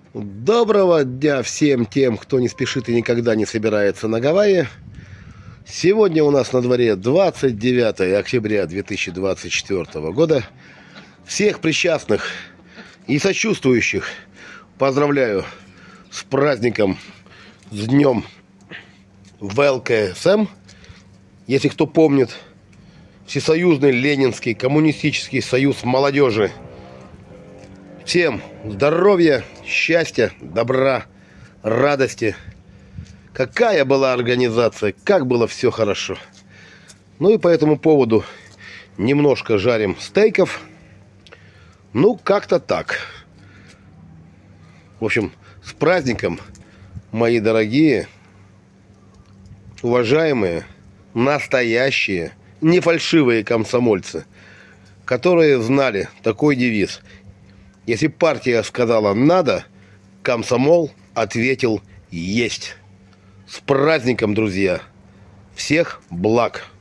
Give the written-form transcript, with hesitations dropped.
Доброго дня всем тем, кто не спешит и никогда не собирается на Гавайи. Сегодня у нас на дворе 29 октября 2024 года. Всех причастных и сочувствующих поздравляю с праздником, с днем ВЛКСМ. Если кто помнит, Всесоюзный Ленинский коммунистический союз молодежи. Всем здоровья, счастья, добра, радости. Какая была организация, как было все хорошо. Ну и по этому поводу немножко жарим стейков. Ну, как-то так. В общем, с праздником, мои дорогие, уважаемые, настоящие, не фальшивые комсомольцы, которые знали такой девиз: если партия сказала «надо», комсомол ответил «есть». С праздником, друзья! Всех благ!